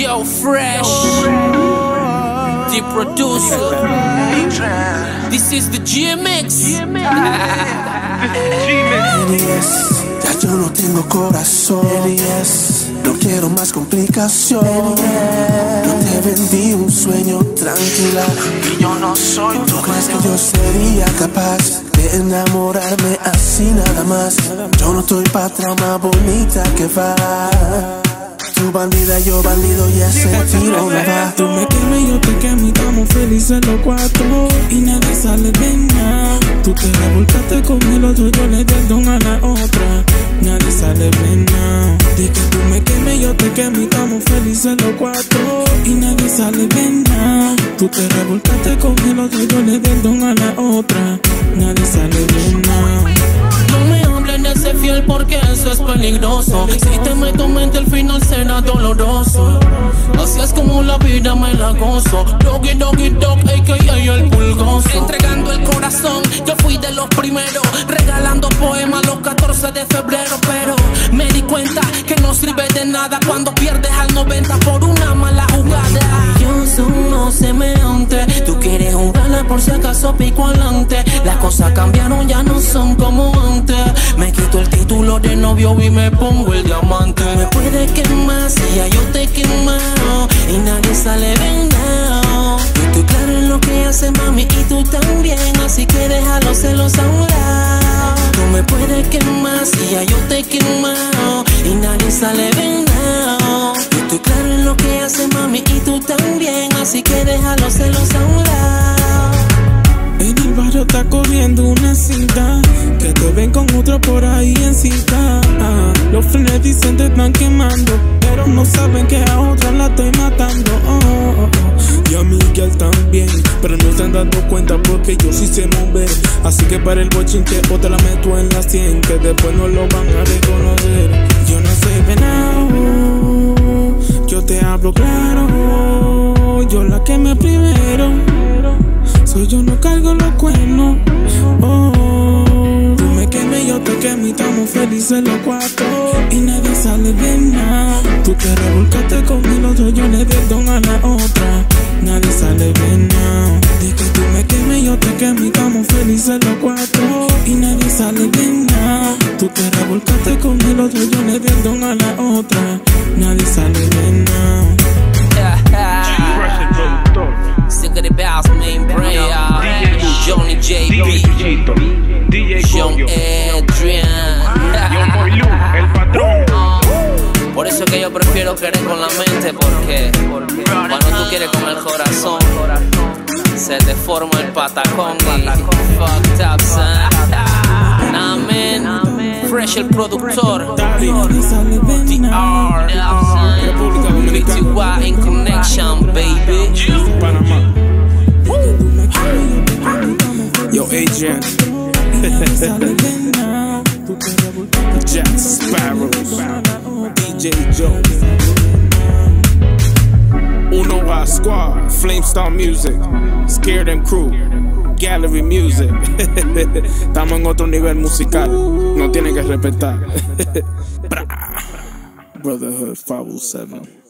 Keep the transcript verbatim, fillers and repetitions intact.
Joe Fresh, the producer. This is the G-Mix. Yes, ya yo no tengo corazón. Yes, no quiero más complicación. No te vendí un sueño, tranquila, y yo no soy tu. ¿Tú crees que yo sería capaz de enamorarme así nada más? Yo no estoy pa' trama bonita que va. Tu bandida, yo bandido y ese tiro no va. Tú me quemas y yo te quemo y estamos felices los cuatro y nadie sale de nada. Tú te revolcaste con el otro, yo le di el don a la otra. Nadie sale de nada. Di que tú me quemas y yo te quemo y estamos felices los cuatro y nadie sale de nada. Tú te revolcaste con el otro, yo le di el don a la otra. Nadie sale de nada. No me hablen de ser fiel porque eso es peligroso. Si te meto en mente el final será doloroso. Así es como la vida me la gozo. Doggy, doggy, dog, a k a el pulgoso. Entregando el corazón, yo fui de los primeros. Regalando poemas los catorce de febrero. Pero me di cuenta que no sirve de nada cuando pierdes al noventa por una mala jugada. Yo soy no semeante. Tú quieres jugarla por si acaso pico adelante. Las cosas cambiaron, ya no son como antes. Me quito el título de novio y me pongo el diamante. Me puede quemar si ya yo te he quemado y nadie sale vendado. Yo estoy claro en lo que hace mami y tú también, así que deja los celos a un lado. Tú me puedes quemar si ya yo te he quemado y nadie sale vendado. Yo estoy claro en lo que hace mami y tú también, así que deja los celos a un lado. En el barrio está corriendo una cinta, que te ven con otro por ahí en cita. Ah, los frenes dicen te están quemando, pero no saben que a otra la estoy matando. Oh, oh, oh. Y a Miguel también, pero no se han dado cuenta porque yo sí sé mover. Así que para el bochinche otra la meto en la cien, que después no lo van a reconocer. Yo no soy venado, yo te hablo claro. Yo la quemé primero, soy yo, no cargo los cuernos. Oh, tú me quemes, yo te quemo y estamos felices los cuatro y nadie sale de nada. Tú te revolcaste con el otro, yo le di el don a la otra. Nadie sale de nada. Di que tú me quemes, yo te quemo y estamos felices los cuatro y nadie sale de nada. Tú te revolcaste con el otro, yo le di el don a la otra. Nadie sale de nada. Sick of the boss, main brain, Johnny J B, John Adrian. El patrón. Por eso que yo prefiero querer con la mente, porque cuando tú quieres con el corazón se te forma el patacón y fucked up, son. Nah, man, Fresh el productor, The R, B T Y in connection, baby. Yo, Adrian. Jack Sparrow, D J Joe, Uno A Squad, Flamestar Music, Scare Them Crew, Gallery Music. Estamos en otro nivel musical, no tienen que respetar. Brotherhood five oh seven.